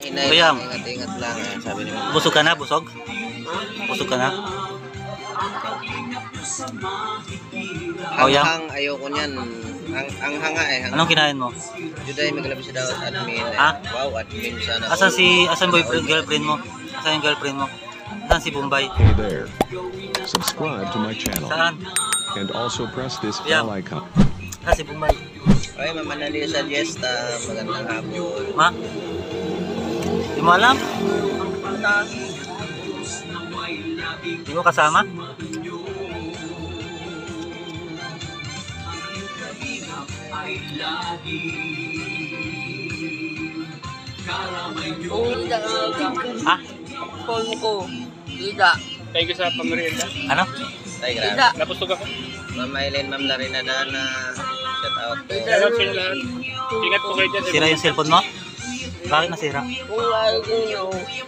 Bayam. Ingat-ingat lang, sabi ni Mama. Busog ka na, busog? Busog ka na? Yang? Hang ayoko niyan. Ang hanga eh. Anong kinain mo? Juday maglabas daw at admin. Ha? Wow, admin sana. Asan boyfriend, girlfriend mo? Asan yung girlfriend mo? Asan si Bombay? Hey there. Subscribe to my channel. Saan? And also press this Yang. bell icon. Asan si Bombay? Oy, Mama Nali sa Diesta. Magandang hapon. Ma? Di mo alam? Di mo kasama? Ha? Call mo ko. Ida. Thank you sa pamerienda. Ano? Tay, grabe. Ida. Napustog ako. Mama Eileen, Ma'am Larina Dana. Shout out po. Shout out sa inyo lahat. Ingat po kayo dyan. Sira yung cellphone mo? Bakit nasira? Kung ayaw ko nyo.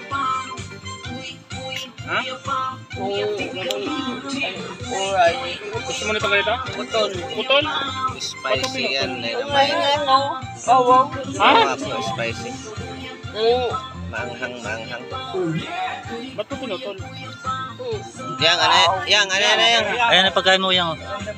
Ha? Kung ayaw. Gusto mo nito ganito? Putol. Putol? Spicy yan. Kung ayaw nga no. Bawaw. Ha? Spicy. Maanghang. Ba't ko pinutol? Yang, ano. Ayan ang pagkain mo, Yang.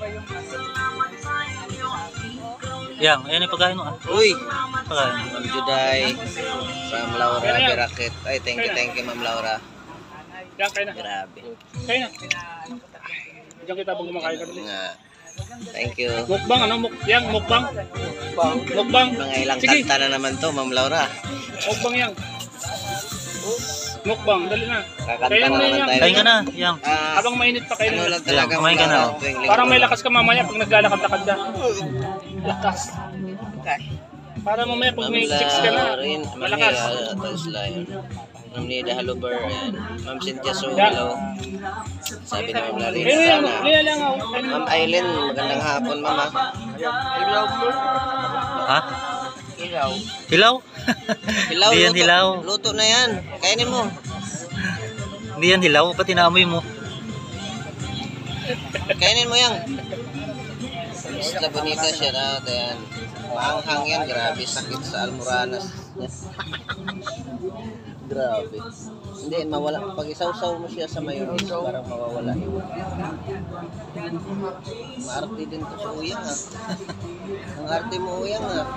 Yang, ayan ang pagkain mo. Uy, Pagkain. Ma'am Juday, Ma'am Laura Birakit. Ay, thank you, Ma'am Laura. Yan, kayo na. Grabe. Kayo na. Diyan kita pag kumakain kami. Nga. Thank you. Mukbang, ano? Yang, mukbang. Mukbang. Mga ilang Sige. kanta na naman to, Ma'am Laura. Mukbang yang. Mukbang, dali na. Kakanta Kaya na na naman yan. tayo. Kain ka na, Yang. Habang mainit pa kayo Ano na. lang talaga, Kumain ka na. tuwing linggo. Parang may lakas ka mamaya pag naglalakad-lakad ka. Lakas. Para mamaya pag may chicks ka na. Malakas. Ma'am Nida Haluber, ayan. Ma'am Cynthia So, hello. Sabi ni Ma'am Larina sana. Liya lang ako. Ma'am Aileen, magandang hapon, Mama. Ilaw mo. Ha? Ilaw. Hilaw? Hilaw, Hindi yan luto. hilaw. Luto na yan. Kainin mo. Hindi yan hilaw, pati naamoy mo. Kainin mo yan. Isla Bonita, shout out. Ayan. Maanghang yan. Grabe, sakit sa Almoranas. Grabe. Hindi, mawala. Pag isawsaw mo siya sa mayonnaise, parang mawawala yun. Maarte din to sa uyang, ha. Ang arte mo uyang, ha.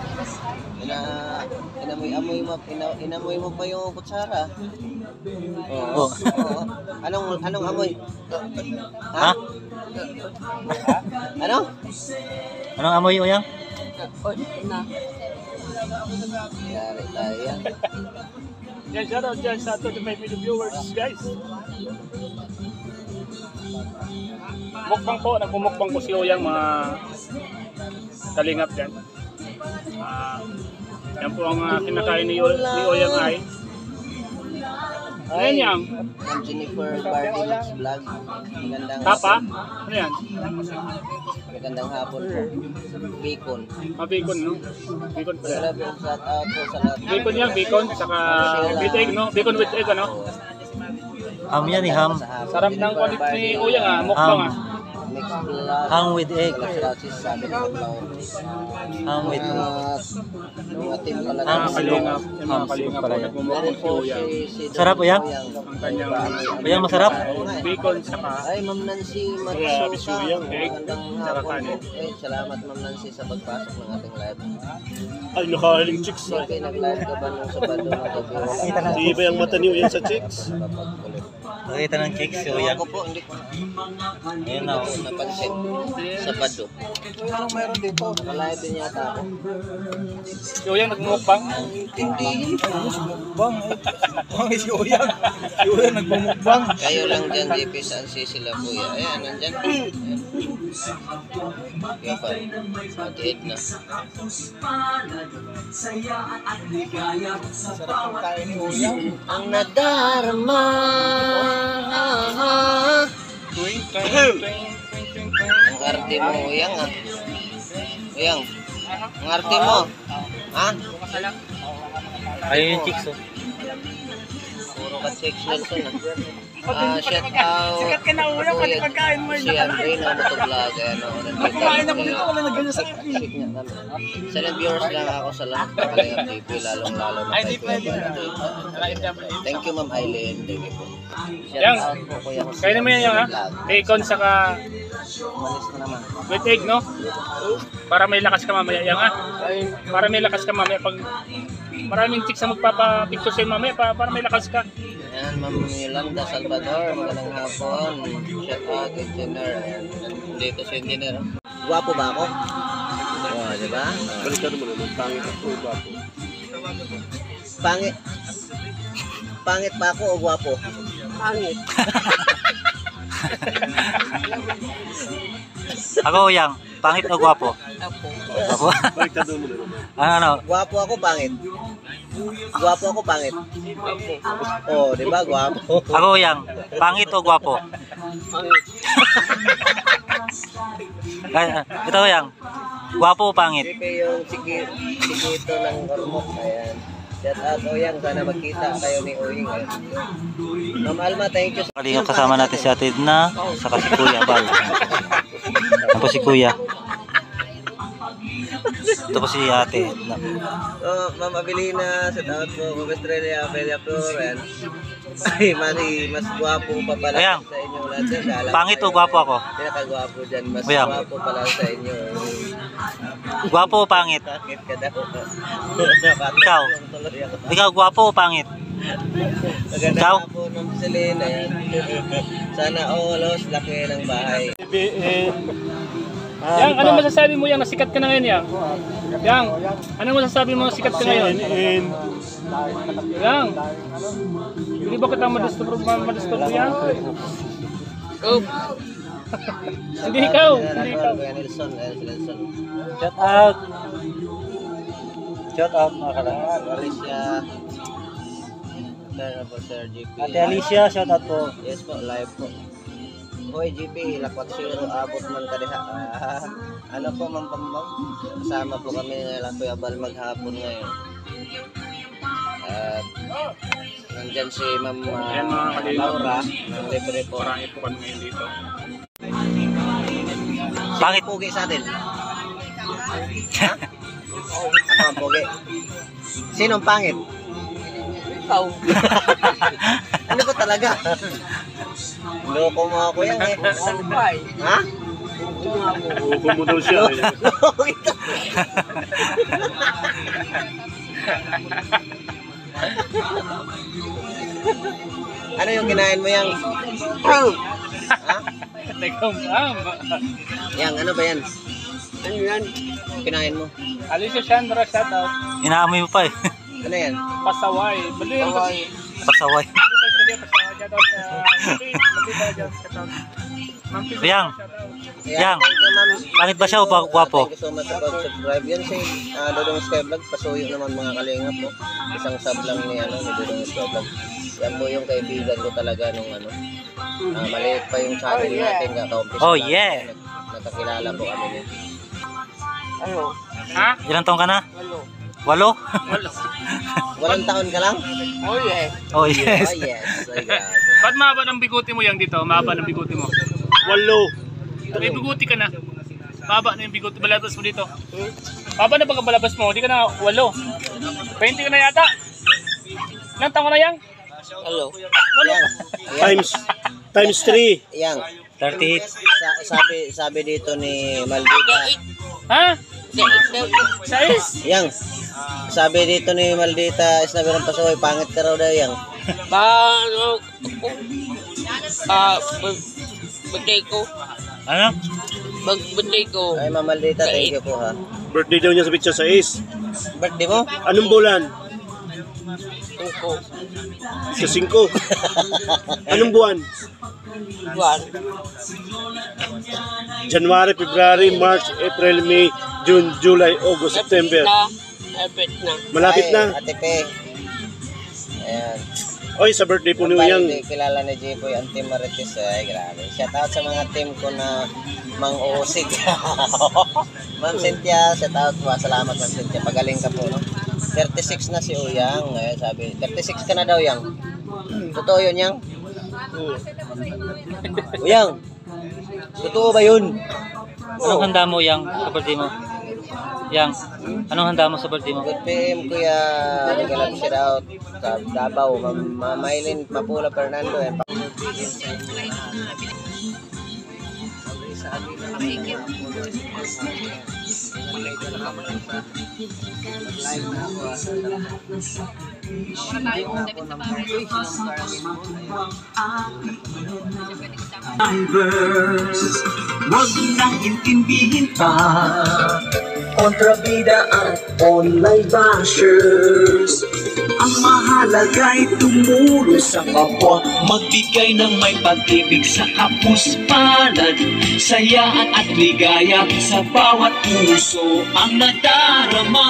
Inamoy mo pa yung kutsara. Oo. Oo. Anong amoy? Ha? Ano? Anong amoy mo, Yang? Na. Yari tayo yan. Yan, shout out dyan sa 25 million viewers, guys. Mukbang po, nagmumukbang po si Oyang, mga kalingap yan. Yan po ang kinakain ni Oyang ay. Ayan yan. Ma'am Jennifer Bardi Mix Vlog. Magandang Tapa? hapon. Ano yan? Magandang hapon po. Bacon. Bacon, no? Bacon pa yan. Shout out po sa lahat. Bacon yan, bacon, saka with egg, no? Bacon with egg, ano? Ham yan, ham. Sarap ng quality ni Oyang, mukbang, Mix Vlog. Ham with egg. Sabi ni Maglaw. Ham with egg. Mga team pala. Ham Mga kalingap, yung mga kalingap po, nagmumukbang si Oyang. Sarap, Oyang? Ang kanyang Oyang, masarap? bacon, saka Ay, Ma'am Nancy Grabe si Matsuka. Oyang, egg, Magandang saka hapon kanin. po. Eh, salamat Ma'am Nancy sa pagpasok ng ating live. ay, nakahaling chicks. Okay, nag-live ka ba nung Sabado na gabi? Di ba yung mata ni Oyang sa chicks? Papagkulit. Nakita ng chicks si Oyang. Ako po, hindi ko Ayan na. napansin. Sabado. Anong meron dito? Nakalive din yata ako. Si Oyang nagmumukbang. Hindi. Si Oyang. Si Oyang nagmumukbang. Kayo lang dyan, JP, saan sila kuya? Ayan, nandyan. Ayan. Kaya pa, matiid na. Ang nadarama. Ang arte mo, Uyang, ha? Uyang, ang arte mo. Ha? Ayun yung chicks, oh. Puro ka chicks Nelson shout out Sikat ka na ulam, pati pagkain mo. si Andre na motovlog. Kumain ako nito, wala na ganyan sa akin. Silent viewers lang ako sa lahat ng Kalingap TV, lalong-lalo na kay Kuya Bal. Thank you, Ma'am Aileen. Thank you po. Shout Yang, out po, Kuya Jose. kaya naman yan ha. Bacon saka Umalis na naman. with egg, no? Para may lakas ka mamaya. Yang ha. Para may lakas ka mamaya. Pag maraming chicks na magpapapicture sa'yo mamaya, para may lakas ka. Ayan, Ma'am Yolanda Salvador, magandang hapon. Shout out, engineer. Dito si engineer. Guwapo ba ako? Oo, di ba? Balikan mo naman, pangit ako, gwapo. Pangit. Pangit ba ako o guwapo? Pangit. Ako Yang, pangit o gwapo? Ako. Gwapo? Balikan mo naman. Ano? Guwapo ako, pangit. Guwapo ako, pangit. Oo, di ba? Guwapo. Ako Yang, pangit o gwapo? Pangit. Ito Yang, gwapo o pangit? Hindi kayo yung sikito ng Ormoc. Ayan. Shout out, Oyang. Sana magkita kayo ni Oying. Ayan. Ma'am Alma, thank you. Kalingap kasama natin si Ate Edna, saka si Kuya Bal. Yan po si Kuya. Ito po si Ate Edna. Ma'am Abilina, shout out po. Ma'am Estrella, Amelia Flor. Ayan. Ay, mas guwapo pa pala Oyang, sa inyo lahat dyan. Alam pangit ko o gwapo ako? Pinakagwapo dyan. Mas Oyang. guwapo pala sa inyo. Gwapo o pangit? Sakit ka daw. Ikaw? Tuloy ako. Ikaw, gwapo o pangit? Maganda Ikaw? nga po ng Selena. Ayan. Sana all laki ng bahay. Yang, ano masasabi mo Yang, nasikat ka na ngayon Yang? Yang, ano masasabi mo nasikat ka ngayon? Yang, hindi ba kita madisturbo Yang? Hindi ikaw, hindi ikaw. Kuya Nelson, Nelson. Shout out. Shout out mga kalangap. Alicia. Sir po, Sir GP. Ate Alicia, shout out po. Yes po, live po. Hoy GP, lakwat zero, abot man kadiha. Ano po, Ma'am Pambang? Kasama po kami nila Kuya Bal maghapon ngayon. At nandyan si Ma'am Ayan, mga kalingap. Laura ng libre po. Marami po kami ngayon dito. Pangit. Pugi sa atin. Ha? Ako ang pugi. Sinong pangit? Ikaw. Ano ko talaga? Loko mo ako yan eh. Ano ba eh? Ha? Upo mo daw siya. Loko ito. Ano yung kinain mo yang? Ha? Teka, ma'am. Yang ano ba yan? Ano yan? Kinain mo? Alicia Chandra, shout out. Inaamoy mo pa eh. Ano yan? Pasaway. Bali yan kasi. Pasaway. Yang. Yang. Thank you, ma'am. Pangit ba siya o gwapo? Thank you so much sa pag-subscribe. Yan si Dodong Skyvlog. Pasuyo naman mga kalingap po. Isang sub lang ni Dodong Skyvlog. Yan po yung kaibigan ko talaga nung maliit pa yung channel natin. Kaka-umpisa Oh, lang. yeah. Nagkakilala po kami niya. Ano? Ha? Ilang taong ka na? Ano? 8? Walang taon ka lang? Oh yeah. Oh yes. Oh yes. Ay, grabe. Ba't mahaba ng biguti mo Yang dito? Mahaba ng biguti mo. Walo. May biguti ka na. Mahaba na yung biguti. Balabas mo dito. Mahaba na ba ang balabas mo? Hindi ka na 8. 20 ka na yata. Ilang taon ka na Yang? Hello. Yang. Times 3. Yang. 38. Sabi dito ni Maldita. Ha? Sais? Yang. Sabi dito ni Maldita, isnabirang pasukoy, pangit ka raw daw yang. Paano ako? Birthday ko. Ano? Birthday ko. Ay, Ma'am Maldita, thank you po ha. Birthday daw niya sa Bitsa 6. Birthday mo? Anong bulan? Tuko. Sa 5. Anong buwan? Buwan. January, February, March, April, May, June, July, August, September. Epit na. Malapit Ay, na. Ate Pe. Ayan. Oy, sa birthday po niyo Yang. yang. Kilala ni Jipoy, ang Team Marites. Ay, grabe. Shout out sa mga team ko na mang-uusig. Ma'am Cynthia, shout out po. Salamat Ma'am Cynthia. Pagaling ka po, no? 36 na si Uyang. Ngayon sabi, 36 ka na daw, Yang. Totoo yun, Yang? Uyang, totoo ba yun? Anong handa mo, Yang, sa birthday mo? Yang, anong handa mo sa birthday mo? Good PM, Kuya. Galap shout out sa Davao. Maylin Papula Fernando. Yan. Huwag nang intindihin pa kontrabida at online bashers. Ang mahalaga'y tumulong sa kapwa, magbigay ng may pag-ibig sa kapus palad, sayaan at ligaya sa bawat puso ang nadarama.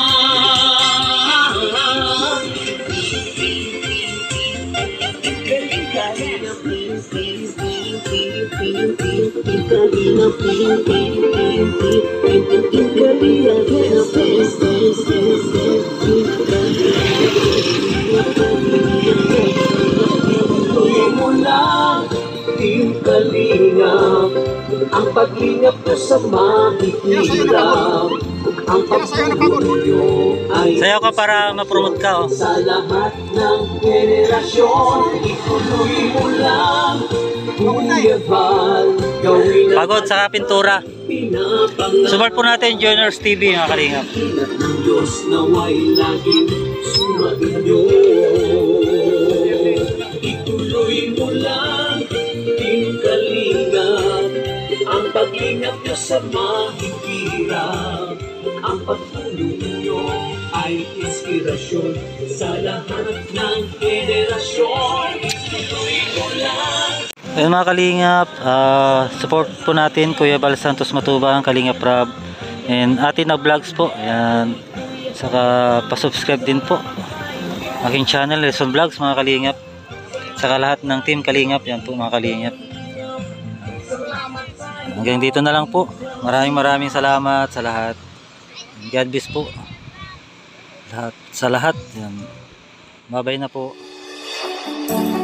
Team Kalingap, ang paglingap ko sa mahihirap, ang pagtulyo ay Sayaw ka para ma-promote ka, oh. sa lahat ng generasyon. Ituloy mo lang, Kuya Val, gawin ang Pagod sa pintura. pinapangarap Support po natin Joiners TV, mga kalingap. ng Diyos nawa'y laging sumainyo. Ituloy mo lang, Team Kalingap, ang paglingap nyo sa mahihirap, ang pagtulong nyo ay inspirasyon sa lahat ng generasyon. Ituloy mo lang. Ayun mga kalingap, support po natin Kuya Val Santos Matubang, Kalingap Rab, and atin na vlogs po. Ayan. Saka pa-subscribe din po aking channel, Lesson Vlogs, mga kalingap. Saka lahat ng team Kalingap, yan po mga kalingap. Hanggang dito na lang po. Maraming salamat sa lahat. God bless po. Sa lahat. Yan. Bye-bye na po.